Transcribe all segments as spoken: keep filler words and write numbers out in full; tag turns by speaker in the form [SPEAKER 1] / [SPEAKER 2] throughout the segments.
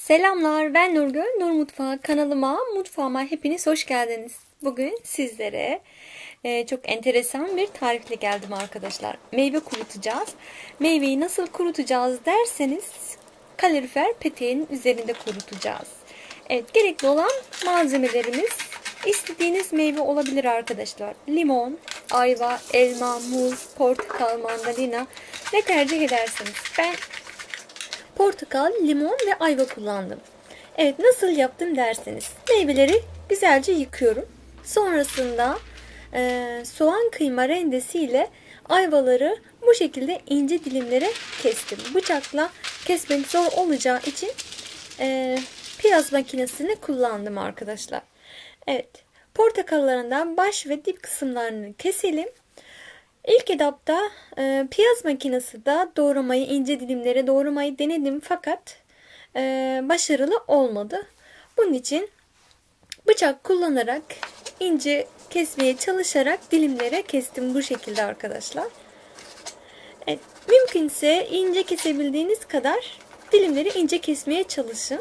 [SPEAKER 1] Selamlar, ben Nurgül. Nur Mutfağı kanalıma, mutfağıma hepiniz hoş geldiniz. Bugün sizlere e, çok enteresan bir tarifle geldim arkadaşlar. Meyve kurutacağız. Meyveyi nasıl kurutacağız derseniz kalorifer peteğinin üzerinde kurutacağız. Evet, gerekli olan malzemelerimiz istediğiniz meyve olabilir arkadaşlar. Limon, ayva, elma, muz, portakal, mandalina ne tercih ederseniz. Ben portakal, limon ve ayva kullandım. Evet, nasıl yaptım derseniz meyveleri güzelce yıkıyorum. Sonrasında e, soğan kıyma rendesiyle ayvaları bu şekilde ince dilimlere kestim. Bıçakla kesmek zor olacağı için e, piyaz makinesini kullandım arkadaşlar. Evet, portakallarından baş ve dip kısımlarını keselim. İlk etapta e, piyaz makinesi de doğramayı, ince dilimlere doğramayı denedim fakat e, başarılı olmadı. Bunun için bıçak kullanarak ince kesmeye çalışarak dilimlere kestim bu şekilde arkadaşlar. Evet, mümkünse ince kesebildiğiniz kadar dilimleri ince kesmeye çalışın.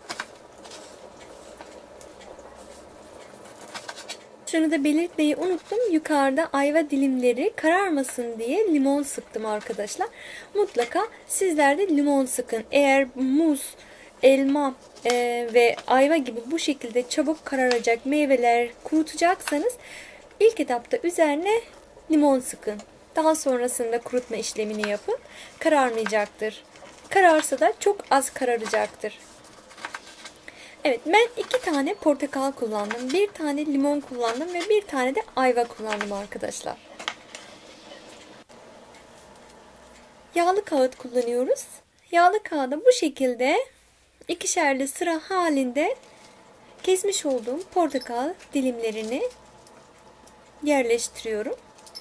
[SPEAKER 1] Şunu da belirtmeyi unuttum. Yukarıda ayva dilimleri kararmasın diye limon sıktım arkadaşlar. Mutlaka sizler de limon sıkın. Eğer muz, elma e, ve ayva gibi bu şekilde çabuk kararacak meyveler kurutacaksanız ilk etapta üzerine limon sıkın. Daha sonrasında kurutma işlemini yapın. Kararmayacaktır. Kararsa da çok az kararacaktır. Evet, ben iki tane portakal kullandım, bir tane limon kullandım ve bir tane de ayva kullandım arkadaşlar. Yağlı kağıt kullanıyoruz. Yağlı kağıda bu şekilde ikişerli sıra halinde kesmiş olduğum portakal dilimlerini yerleştiriyorum.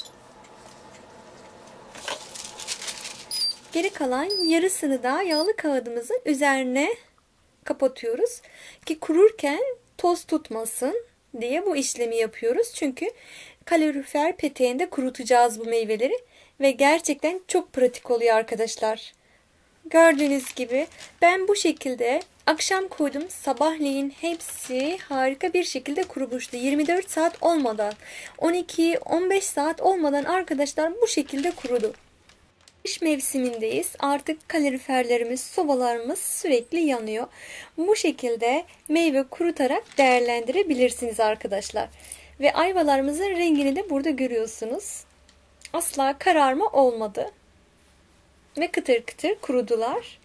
[SPEAKER 1] Geri kalan yarısını da yağlı kağıdımızın üzerine kapatıyoruz ki kururken toz tutmasın diye bu işlemi yapıyoruz. Çünkü kalorifer peteğinde kurutacağız bu meyveleri ve gerçekten çok pratik oluyor arkadaşlar. Gördüğünüz gibi ben bu şekilde akşam koydum, sabahleyin hepsi harika bir şekilde kurumuştu. yirmi dört saat olmadan, on iki on beş saat olmadan arkadaşlar bu şekilde kurudu. Kış mevsimindeyiz. Artık kaloriferlerimiz, sobalarımız sürekli yanıyor. Bu şekilde meyve kurutarak değerlendirebilirsiniz arkadaşlar. Ve ayvalarımızın rengini de burada görüyorsunuz. Asla kararma olmadı. Ve kıtır kıtır kurudular.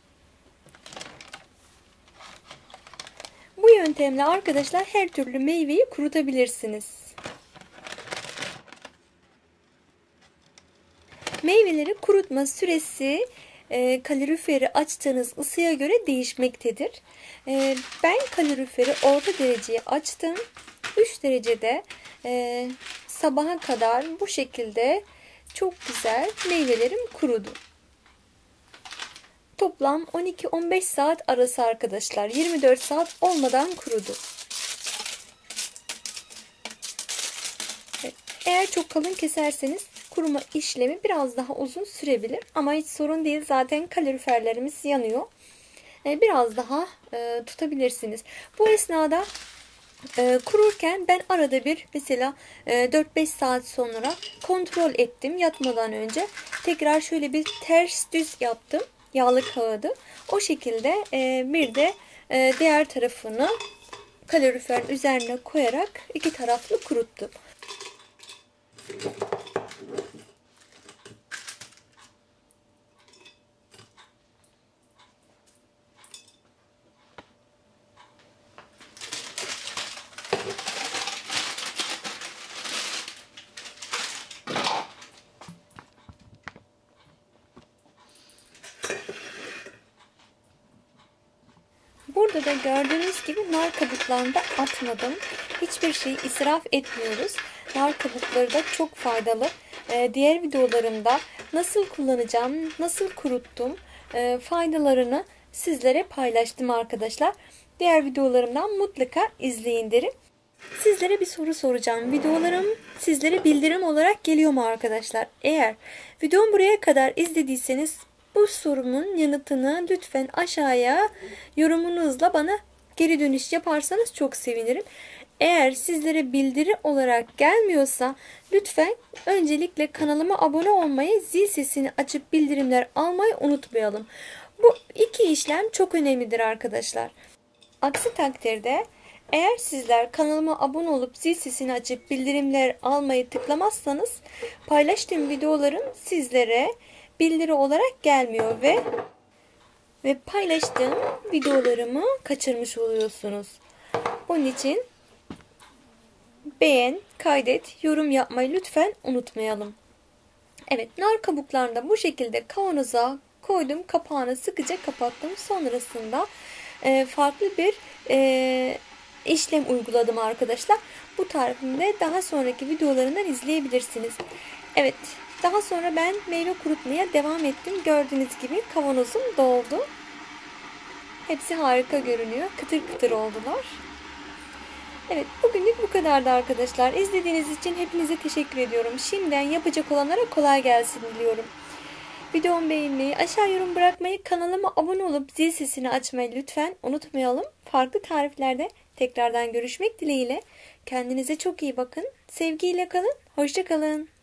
[SPEAKER 1] Bu yöntemle arkadaşlar her türlü meyveyi kurutabilirsiniz. Meyveleri kurutma süresi e, kaloriferi açtığınız ısıya göre değişmektedir. E, ben kaloriferi orta dereceye açtım. üç derecede e, sabaha kadar bu şekilde çok güzel meyvelerim kurudu. Toplam on iki on beş saat arası arkadaşlar. yirmi dört saat olmadan kurudu. Evet, eğer çok kalın keserseniz kuruma işlemi biraz daha uzun sürebilir ama hiç sorun değil, zaten kaloriferlerimiz yanıyor. Biraz daha e, tutabilirsiniz. Bu esnada e, kururken ben arada bir mesela e, dört beş saat sonra kontrol ettim yatmadan önce. Tekrar şöyle bir ters düz yaptım yağlı kağıdı. O şekilde e, bir de e, diğer tarafını kaloriferin üzerine koyarak iki taraflı kuruttum. Burada da gördüğünüz gibi nar kabuklarını da atmadım. Hiçbir şeyi israf etmiyoruz. Nar kabukları da çok faydalı. Ee, diğer videolarımda nasıl kullanacağım, nasıl kuruttum e, faydalarını sizlere paylaştım arkadaşlar. Diğer videolarımdan mutlaka izleyin derim. Sizlere bir soru soracağım. Videolarım sizlere bildirim olarak geliyor mu arkadaşlar? Eğer videomu buraya kadar izlediyseniz Bu sorumun yanıtını lütfen aşağıya yorumunuzla bana geri dönüş yaparsanız çok sevinirim. Eğer sizlere bildiri olarak gelmiyorsa lütfen öncelikle kanalıma abone olmayı, zil sesini açıp bildirimler almayı unutmayalım. Bu iki işlem çok önemlidir arkadaşlar. Aksi takdirde eğer sizler kanalıma abone olup zil sesini açıp bildirimler almayı tıklamazsanız paylaştığım videolarım sizlere bildiri olarak gelmiyor ve ve paylaştığım videolarımı kaçırmış oluyorsunuz. Bunun için beğen, kaydet, yorum yapmayı lütfen unutmayalım. Evet, nar kabuklarını da bu şekilde kavanoza koydum. Kapağını sıkıca kapattım. Sonrasında e, farklı bir e, işlem uyguladım arkadaşlar. Bu tarifimde daha sonraki videolarından izleyebilirsiniz. Evet, daha sonra ben meyve kurutmaya devam ettim. Gördüğünüz gibi kavanozum doldu. Hepsi harika görünüyor. Kıtır kıtır oldular. Evet, bugünlük bu kadardı arkadaşlar. İzlediğiniz için hepinize teşekkür ediyorum. Şimdiden yapacak olanlara kolay gelsin diliyorum. Videomu beğenmeyi, aşağı yorum bırakmayı, kanalıma abone olup zil sesini açmayı lütfen unutmayalım. Farklı tariflerde tekrardan görüşmek dileğiyle. Kendinize çok iyi bakın. Sevgiyle kalın. Hoşça kalın.